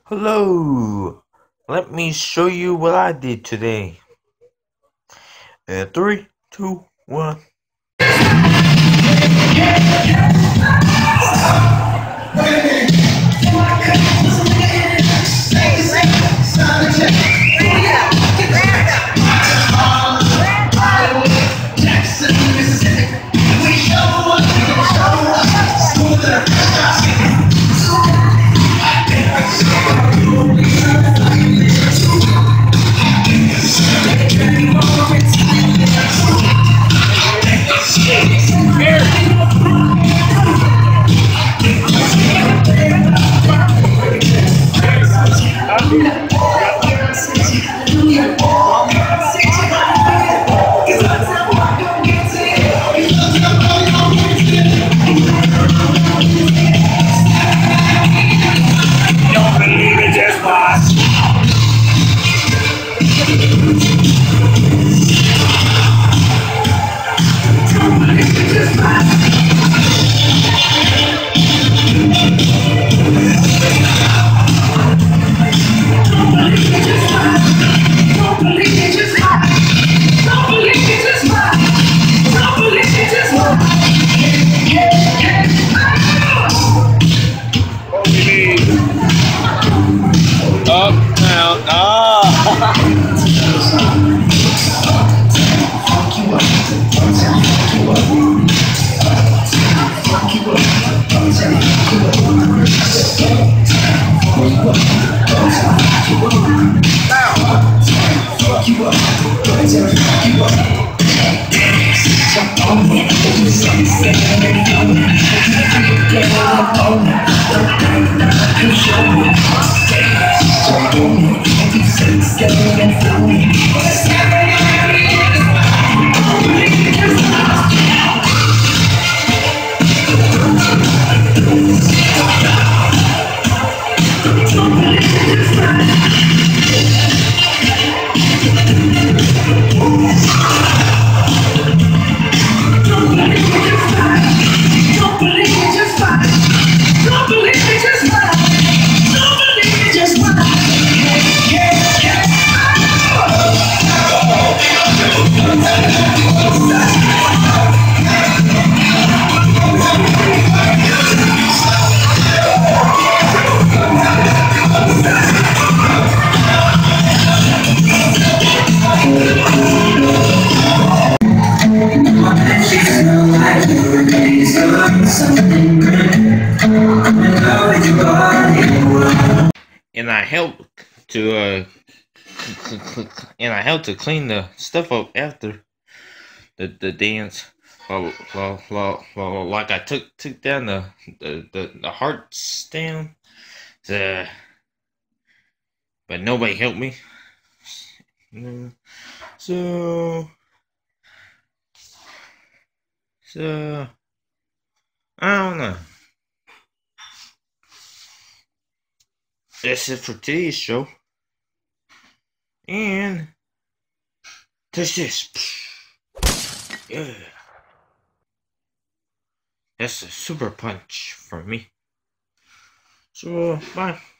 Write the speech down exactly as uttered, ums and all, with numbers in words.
Hello, let me show you what I did today. And three, two, one. Up, down, ah! And I helped to uh, and I helped to clean the stuff up after the the dance. Well, well, well, well, like I took took down the the the, the hearts down. Uh, but nobody helped me. No. So, so I don't know. That's it for today's show. And touch this. Yeah. That's a super punch for me. So, bye.